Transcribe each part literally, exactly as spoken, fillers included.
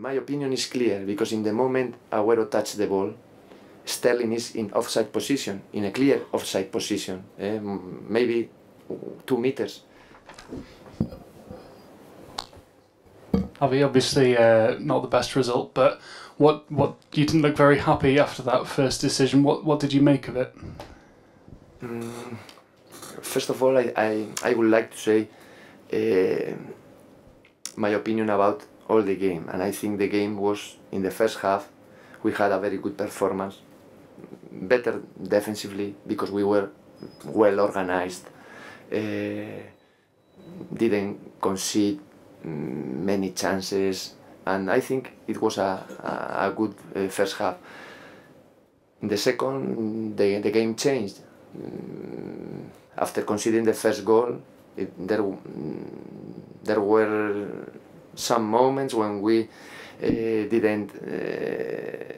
my opinion is clear, because in the moment Agüero touched the ball, Sterling is in offside position, in a clear offside position, eh, maybe two meters. Javi, obviously uh, not the best result, but what what you didn't look very happy after that first decision. What what did you make of it? Mm, first of all, I, I, I would like to say uh, my opinion about all the game, and I think the game was, in the first half, we had a very good performance, better defensively because we were well organized, uh, didn't concede many chances, and I think it was a, a, a good uh, first half. In the second, the, the game changed. Um, after conceding the first goal, it, there, there were some moments when we uh, didn't, uh,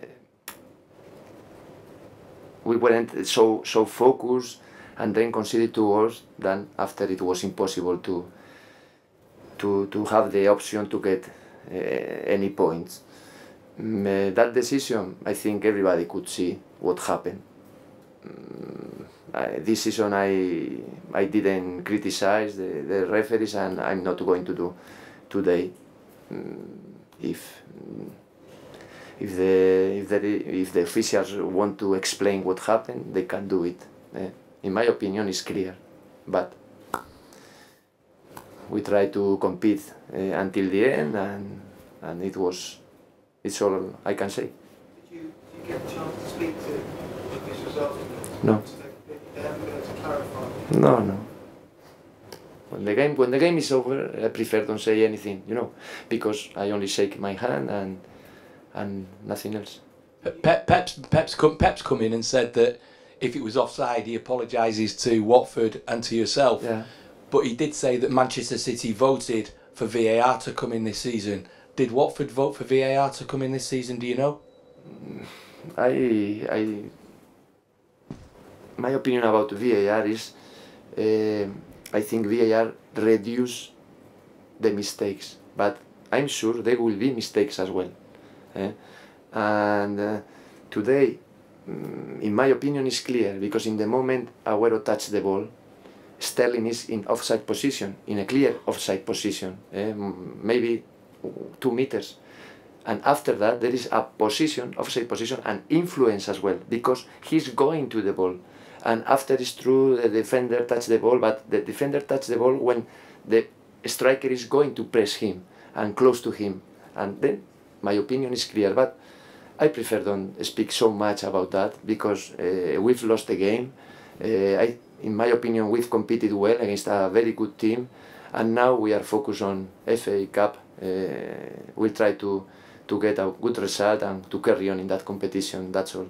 we weren't so, so focused, and then conceded two goals, then after it was impossible to to, to have the option to get uh, any points. Um, uh, that decision, I think everybody could see what happened. Um, I, this season I, I didn't criticize the, the referees, and I'm not going to do today. Um, if, if, the, if, the, if the officials want to explain what happened, they can do it. Uh, in my opinion, it's clear. But we tried to compete uh, until the end, and and it was, it's all I can say. Did you, did you get a chance to speak to the officials afterwards? No. They haven't been able to clarify? No, no. When the game, when the game is over, I prefer don't say anything, you know, because I only shake my hand and and nothing else. Pep, Pep's, Pep's, come, Pep's come in and said that if it was offside, he apologises to Watford and to yourself. Yeah. But he did say that Manchester City voted for V A R to come in this season. Did Watford vote for V A R to come in this season, do you know? I, I, my opinion about V A R is, uh, I think V A R reduce the mistakes, but I'm sure there will be mistakes as well. Eh? And uh, today, um, in my opinion, is clear, because in the moment Agüero touched the ball, Sterling is in offside position, in a clear offside position, eh, maybe two meters. And after that, there is a position, offside position, and influence as well, because he's going to the ball. And after it's true, the defender touched the ball, but the defender touched the ball when the striker is going to press him and close to him. And then my opinion is clear, but I prefer don't speak so much about that, because uh, we've lost the game. Uh, I, in my opinion, we've competed well against a very good team, and now we are focused on F A Cup. Uh, we'll try to, to get a good result and to carry on in that competition, that's all.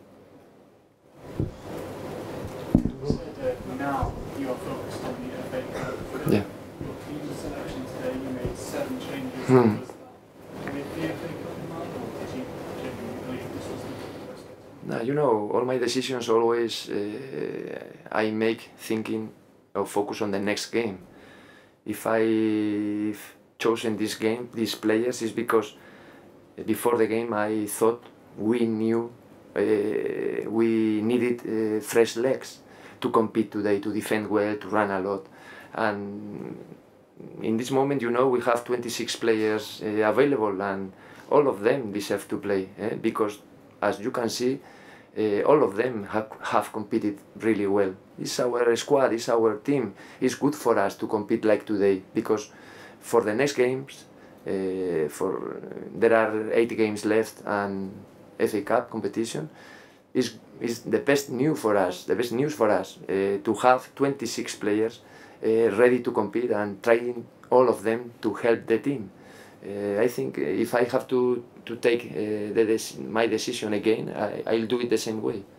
Now you are focused on the F A Cup. Yeah. Your team selection today, you made seven changes. Hmm. Was that with the F A Cup in mind, or did you genuinely believe this was the best? Now, you know, all my decisions always uh, I make thinking or focus on the next game. If I've chosen this game, these players, is because before the game I thought we knew uh, we needed uh, fresh legs to compete today, to defend well, to run a lot. And in this moment, you know, we have twenty-six players uh, available, and all of them deserve to play, eh? Because as you can see, Uh, all of them have, have competed really well. It's our squad, it's our team. It's good for us to compete like today, because for the next games, uh, for there are eight games left and F A Cup competition, is is the best news for us. The best news for us uh, to have twenty-six players uh, ready to compete and trying all of them to help the team. Uh, I think if I have to to take uh, the, my decision again, I, I'll do it the same way.